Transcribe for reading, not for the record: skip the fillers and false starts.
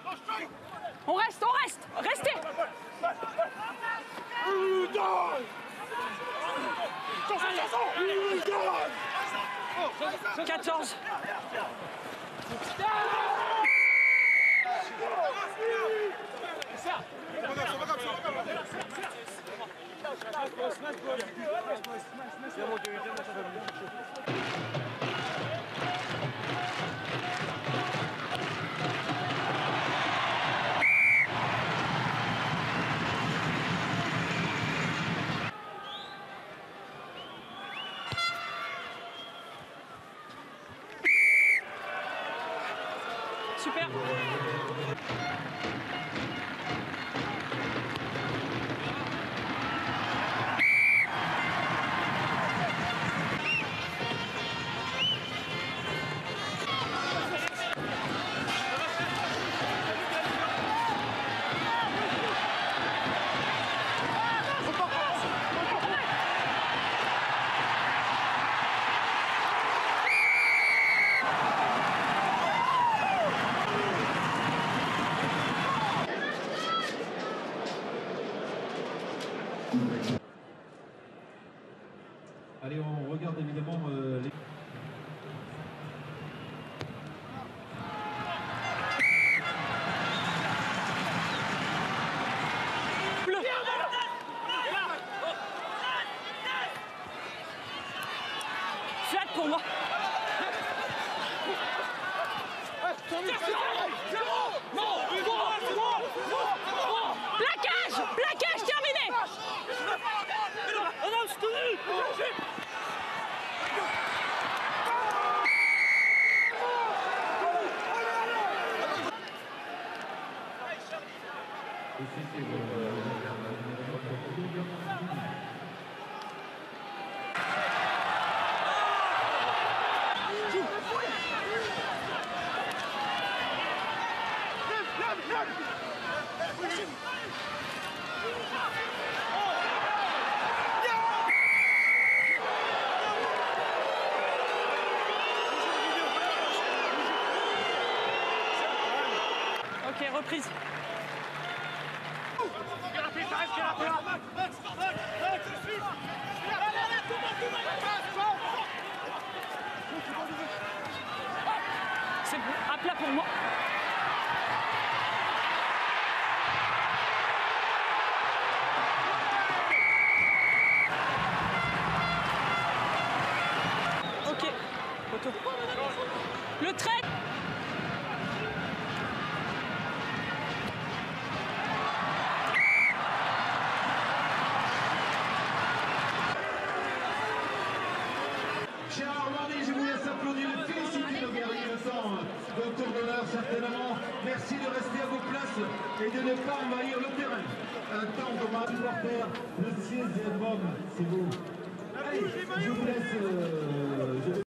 On reste, restez. 14. Super. Allez, on regarde évidemment les... Flat pour moi. Plaquage terminé. Ok, reprise. C'est bon, à plat pour moi. Ok, photo. Le trait. Cher Armandi, je vous laisse applaudir et féliciter nos guerriers le temps d'un tour d'honneur certainement. Merci de rester à vos places et de ne pas envahir le terrain. Un temps comme un supporter, le 16e homme, c'est vous. Allez, je vous laisse...